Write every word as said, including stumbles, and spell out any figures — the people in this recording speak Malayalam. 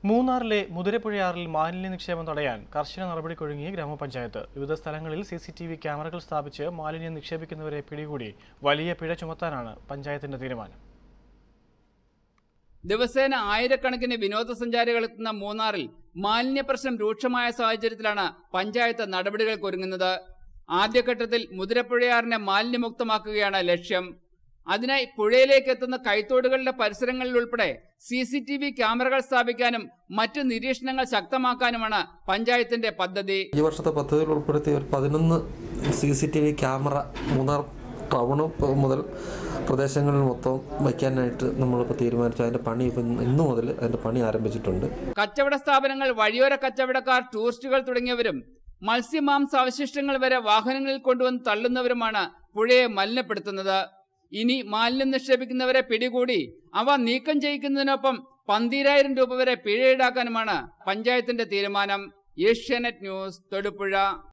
മൂന്നാറിലെ മുതിരപ്പുഴയാറിൽ മാലിന്യ നിക്ഷേപം തടയാൻ കർശന നടപടിക്കൊരുങ്ങി ഗ്രാമപഞ്ചായത്ത്. വിവിധ സ്ഥലങ്ങളിൽ സി സി ടി വി ക്യാമറകൾ സ്ഥാപിച്ച് മാലിന്യം നിക്ഷേപിക്കുന്നവരെ പിടികൂടി വലിയ പിഴ ചുമത്താനാണ് പഞ്ചായത്തിന്റെ തീരുമാനം. ദിവസേന ആയിരക്കണക്കിന് വിനോദസഞ്ചാരികൾ എത്തുന്ന മൂന്നാറിൽ മാലിന്യ പ്രശ്നം രൂക്ഷമായ സാഹചര്യത്തിലാണ് പഞ്ചായത്ത് നടപടികൾക്കൊരുങ്ങുന്നത്. ആദ്യഘട്ടത്തിൽ മുതിരപ്പുഴയാറിനെ മാലിന്യമുക്തമാക്കുകയാണ് ലക്ഷ്യം. അതിനായി പുഴയിലേക്ക് എത്തുന്ന കൈത്തോടുകളുടെ പരിസരങ്ങളിൽ ഉൾപ്പെടെ സി സി ടി വി ക്യാമറകൾ സ്ഥാപിക്കാനും മറ്റു നിരീക്ഷണങ്ങൾ ശക്തമാക്കാനുമാണ് പഞ്ചായത്തിന്റെ പദ്ധതി. ഈ വർഷത്തെ പദ്ധതിയിൽ ഉൾപ്പെടുത്തിയ ഒരു പതിനൊന്ന് C C T V camera Munnar town മുതൽ പ്രദേശങ്ങളിൽ മൊത്തം വയ്ക്കാനായിട്ട് നമ്മളിപ്പോൾ തീരുമാനിച്ചു. അതിന്റെ പണി ഇപ്പം ഇന്നു മുതൽ അതിന്റെ പണി ആരംഭിച്ചിട്ടുണ്ട്. കച്ചവട സ്ഥാപനങ്ങൾ, വഴിയോര കച്ചവടക്കാർ, ടൂറിസ്റ്റുകൾ തുടങ്ങിയവരും മത്സ്യമാംസ അവശിഷ്ടങ്ങൾ വരെ വാഹനങ്ങളിൽ കൊണ്ടുവന്ന് തള്ളുന്നവരുമാണ് പുഴയെ മലിനപ്പെടുത്തുന്നത്. ഇനി മാലിന്യം നിക്ഷേപിക്കുന്നവരെ പിടികൂടി അവ നീക്കം ചെയ്യിക്കുന്നതിനൊപ്പം പന്തീരായിരം രൂപ വരെ പിഴ ഈടാക്കാനുമാണ് പഞ്ചായത്തിന്റെ തീരുമാനം. Asianet news, Thodupuzha.